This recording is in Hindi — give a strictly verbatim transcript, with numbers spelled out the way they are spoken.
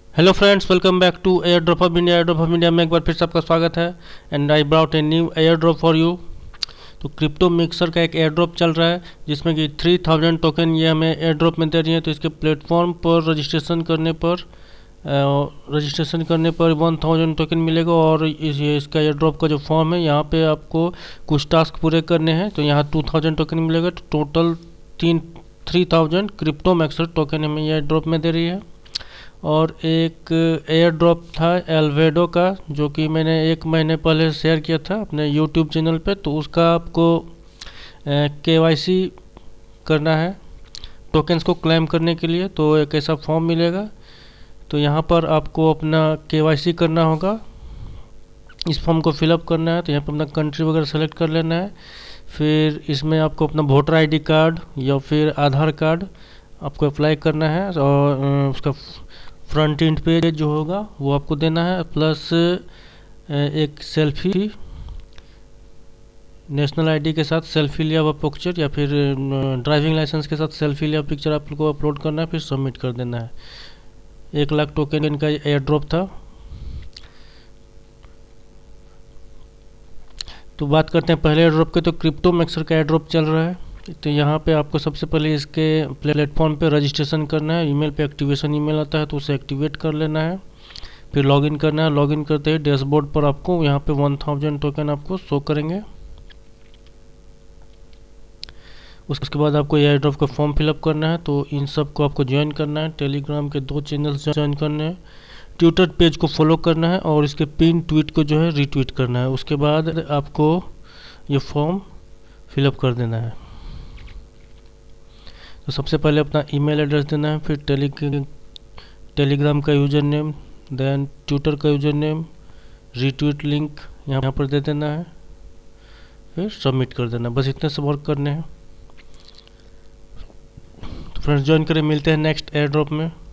Hello friends, welcome back to air drop of India. एयर ड्रॉप ऑफ इंडिया में एक बार फिर से आपका स्वागत है। And I brought a new air drop for you. तो क्रिप्टो मिक्सर का एक एयर ड्रॉप चल रहा है जिसमें कि थ्री थाउजेंड टोकन ये हमें एयर ड्रॉप में दे रही है। तो इसके प्लेटफॉर्म पर रजिस्ट्रेशन करने पर रजिस्ट्रेशन करने पर वन थाउजेंड टोकन मिलेगा। और इस ये इसका एयर ड्रॉप का जो फॉर्म है, यहाँ पे आपको कुछ टास्क पूरे करने हैं। तो यहाँ टू थाउजेंड टोकन मिलेगा। तो टोटल तीन three thousand crypto mixer token हमें एयर ड्रॉप में दे रही है। और एक एयर ड्रॉप था एल्वेडो का, जो कि मैंने एक महीने पहले शेयर किया था अपने यूट्यूब चैनल पे। तो उसका आपको केवाईसी करना है टोकन्स को क्लेम करने के लिए। तो एक ऐसा फॉर्म मिलेगा। तो यहाँ पर आपको अपना केवाईसी करना होगा, इस फॉर्म को फिलअप करना है। तो यहाँ पर अपना कंट्री वगैरह सेलेक्ट कर लेना है। फिर इसमें आपको अपना वोटर आईडी कार्ड या फिर आधार कार्ड आपको अप्लाई करना है। और उसका फ्रंट एंड पेज जो होगा वो आपको देना है, प्लस एक सेल्फी, नेशनल आईडी के साथ सेल्फी लिया हुआ पिक्चर या फिर ड्राइविंग लाइसेंस के साथ सेल्फी लिया पिक्चर आपको अपलोड करना है, फिर सबमिट कर देना है। एक लाख टोकन इनका एयर ड्रॉप था। तो बात करते हैं पहले एयर ड्रॉप के। तो क्रिप्टो मिक्सर का एयर ड्रॉप चल रहा है। तो यहाँ पे आपको सबसे पहले इसके प्लेटफॉर्म पे रजिस्ट्रेशन करना है। ईमेल पे एक्टिवेशन ईमेल आता है तो उसे एक्टिवेट कर लेना है। फिर लॉगिन करना है। लॉगिन करते ही डैशबोर्ड पर आपको यहाँ पे वन थाउजेंड टोकन आपको शो करेंगे। उसके बाद आपको एयर ड्रॉप का फॉर्म फिलअप करना है। तो इन सब को आपको ज्वाइन करना है। टेलीग्राम के दो चैनल्स ज्वाइन करने हैं, ट्विटर पेज को फॉलो करना है और इसके पिन ट्वीट को जो है रीट्वीट करना है। उसके बाद आपको ये फॉर्म फिलअप कर देना है। तो सबसे पहले अपना ईमेल एड्रेस देना है, फिर टेली टेलीग्राम का यूज़र नेम, देन ट्विटर का यूज़र नेम, रीट्वीट लिंक यहाँ पर दे देना है, फिर सबमिट कर देना। बस इतने से वर्क करने हैं। तो फ्रेंड्स ज्वाइन करें, मिलते हैं नेक्स्ट एयर ड्रॉप में।